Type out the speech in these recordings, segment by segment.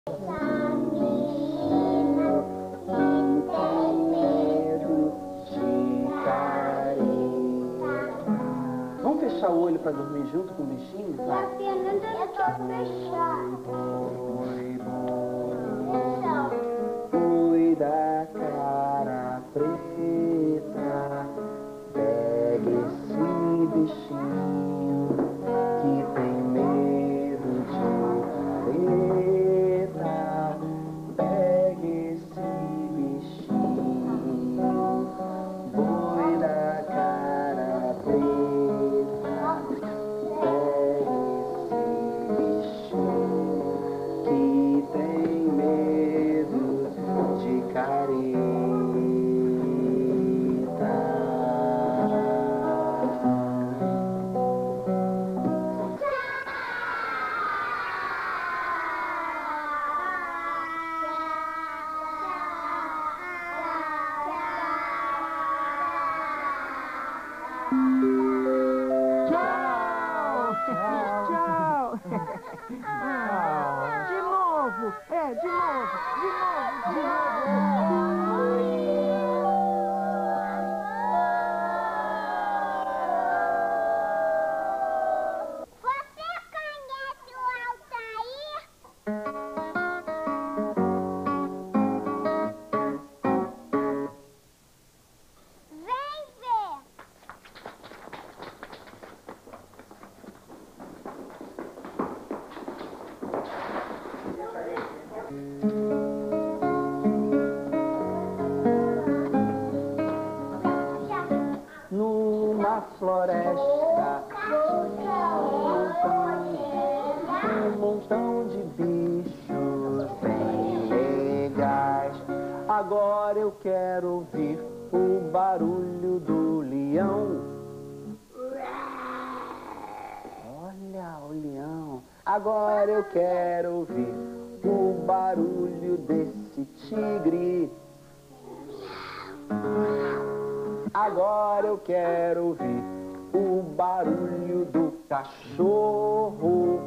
Vamos fechar o olho pra dormir junto com o bichinho? Vai. Fernanda, eu tô fechado. Fui da cara preta, pegue esse bichinho que tem medo de careta. Pegue esse bichinho, boi da cara preta. Pegue esse bichinho que tem medo de careta. Tchau. De novo. De novo. Você conhece o Altair? Vem ver. Numa floresta, um montão de bichos bem legais. Agora eu quero ouvir o barulho do leão. Olha o leão. Agora eu quero ouvir o barulho desse tigre. Agora eu quero ouvir o barulho do cachorro.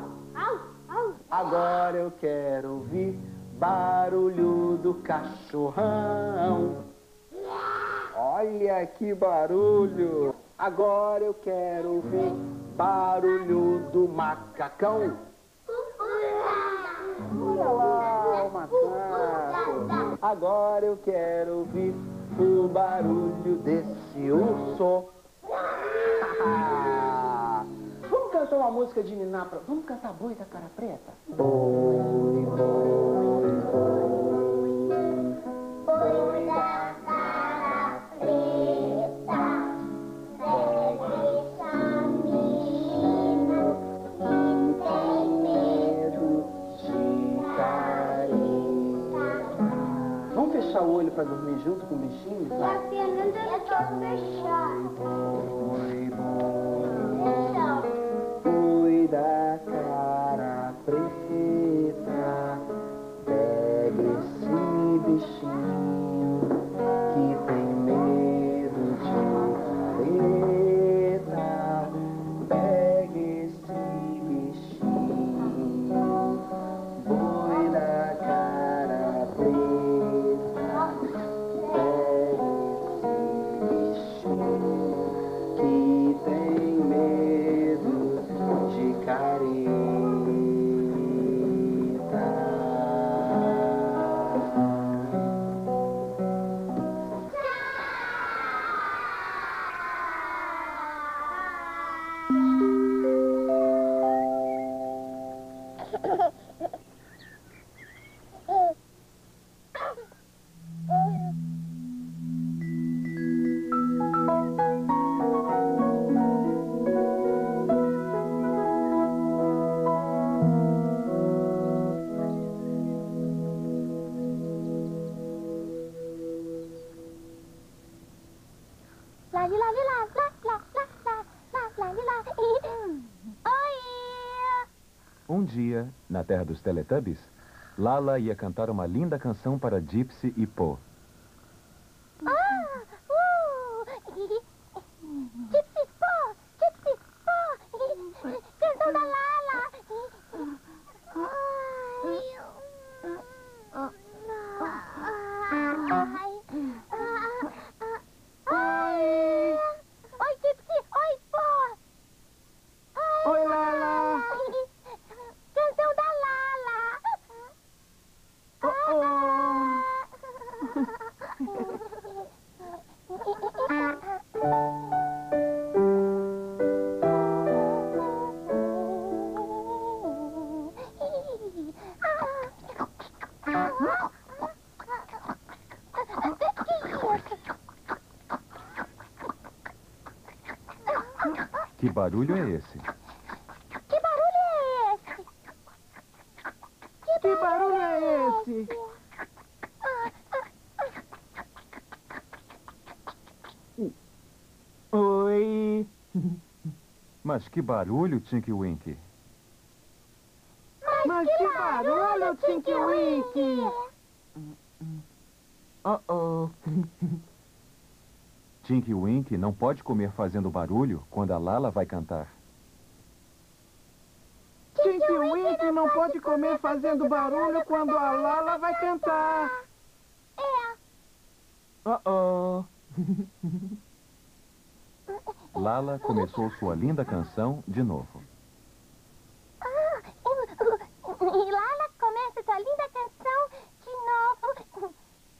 Agora eu quero ouvir barulho do cachorrão. Olha que barulho! Agora eu quero ouvir barulho do macacão. Olha lá o macaco. Agora eu quero ouvir o barulho desse urso. Vamos cantar uma música de ninar pra... Vamos cantar Boi da Cara Preta? Boi, boi, boi, boi da cara preta, pegue essa menina que tem medo de careta. Vamos fechar o olho pra dormir junto com o bichinho? Vai. Fernanda, eu tô fechado. Boi, boi da cara preta, pegue esse bichinho que tem medo de careta. Pegue esse bichinho, boi da cara preta. Pegue esse bichinho que tem medo de careta. Um dia, na terra dos Teletubbies, Lala ia cantar uma linda canção para Gypsy e Po. Gypsy Po! Canção da Lala! Ai, barulho é esse? Que barulho é esse? Que barulho é esse? Oi. Mas que barulho, Tinky Winky? Mas que barulho, Tinky Winky? Oh. Tinky Winky não pode comer fazendo barulho quando a Lala vai cantar. Tinky Winky não pode comer fazendo barulho quando a Lala vai cantar. É. Oh. Lala começou sua linda canção de novo. E Lala começa sua linda canção de novo.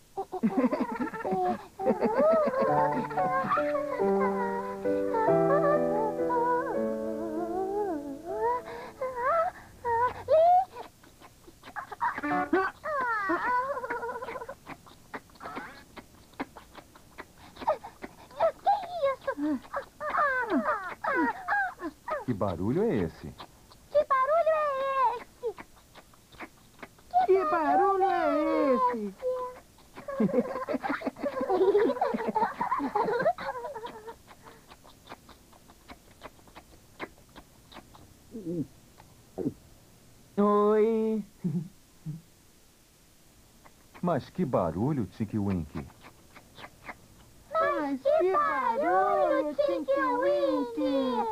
Que barulho é esse? Que barulho é esse? Que barulho é esse? Oi. Mas que barulho, Tinky Winky? Mas que barulho, Tinky Winky?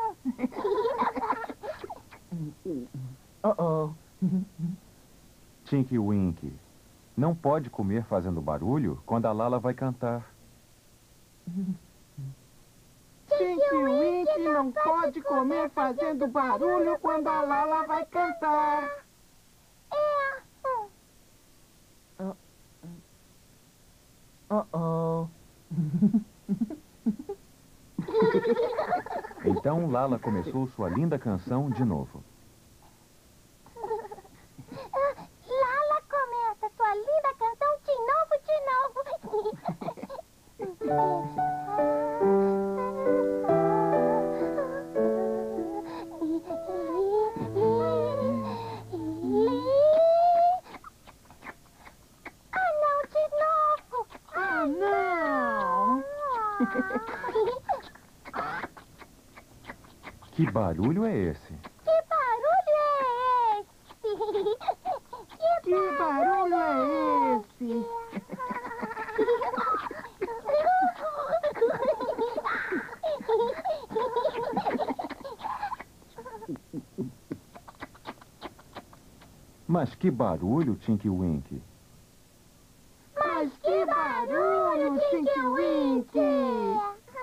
Oh. Tinky Winky não pode comer fazendo barulho quando a Lala vai cantar. Tinky Winky não pode comer fazendo barulho quando a Lala vai cantar. Oh. Então Lala começou sua linda canção de novo. Lala começa sua linda canção de novo. Ah, não! Que barulho é esse? Que barulho é esse? Que barulho é esse? Mas que barulho, Tinky Winky? Mas que barulho, Tinky Winky?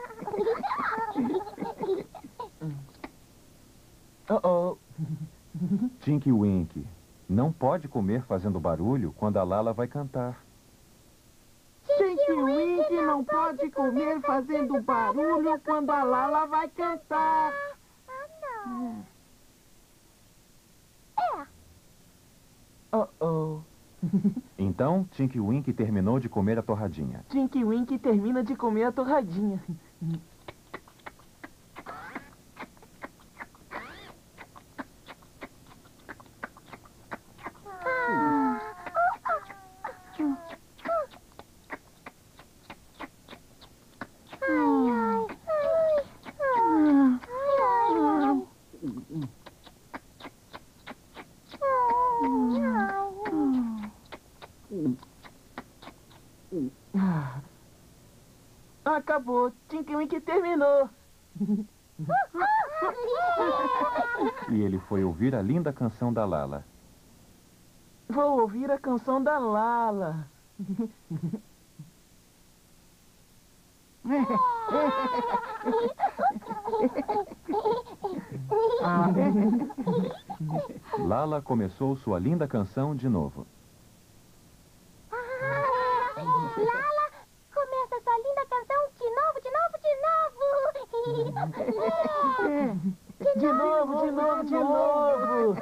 Oh. Tinky Winky não pode comer fazendo barulho quando a Lala vai cantar. Tinky Winky não pode comer fazendo barulho quando a Lala vai cantar. Não. Oh. Então, Tinky Winky terminou de comer a torradinha. Tinky Winky termina de comer a torradinha. Acabou. Tinky Winky terminou. E ele foi ouvir a linda canção da Lala. Vou ouvir a canção da Lala. Lala começou sua linda canção de novo. Lala começa sua linda canção de novo. De novo.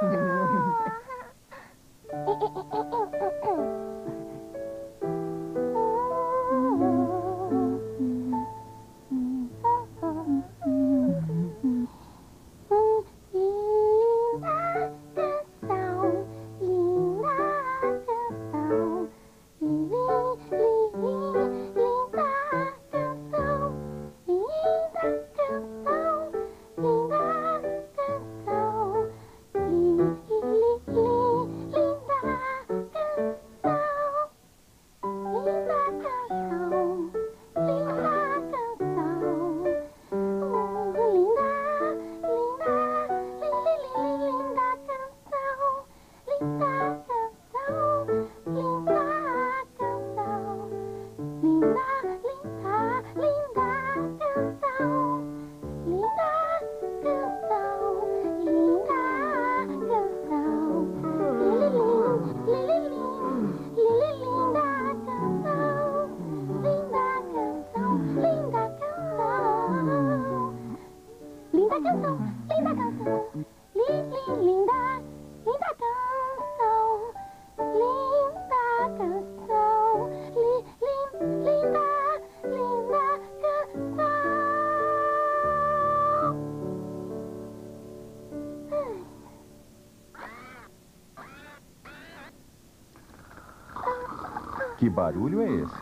Que barulho é esse?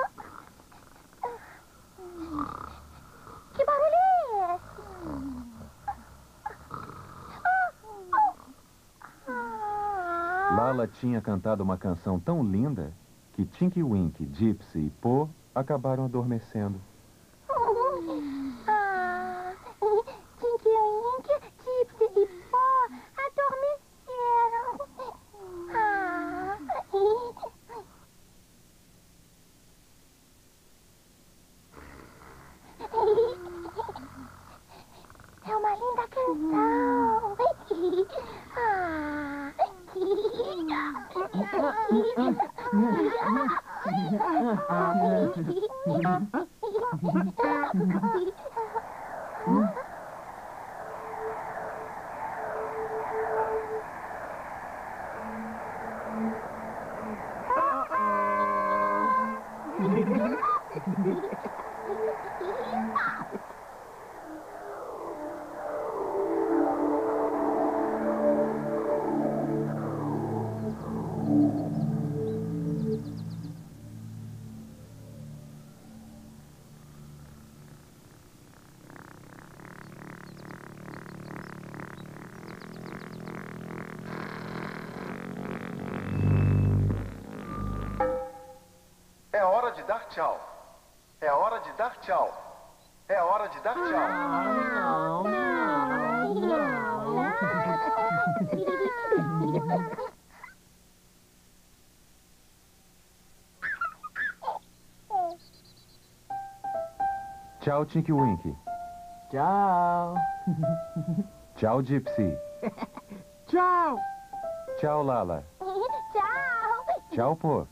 Que barulho é esse? Lala tinha cantado uma canção tão linda que Tinky Winky, Gypsy e Po acabaram adormecendo. Tinky Winky, Gypsy e Po adormeceram. É uma linda canção. É hora de dar tchau. É hora de dar tchau. É hora de dar tchau. Tchau, Tinky Winky. Tchau. Tchau, Gypsy. Tchau. Tchau, Lala. Tchau. Tchau, Po.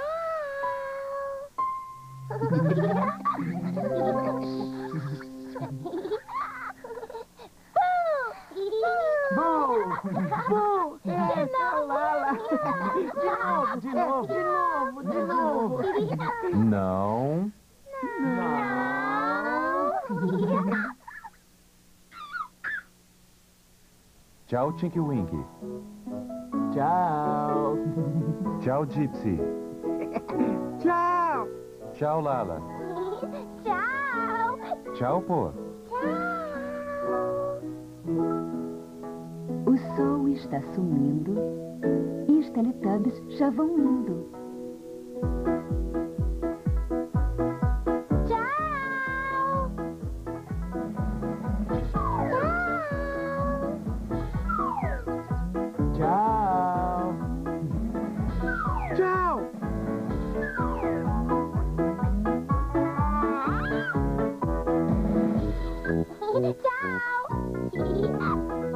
Bom, essa Lala. De novo. Não. Tchau, Tinky Winky. Tchau. Tchau, Gypsy. Tchau. Tchau, Lala. Tchau. Tchau, Po. O sol está sumindo e os Teletubbies já vão indo. Tchau. Tchau. Tchau. Tchau.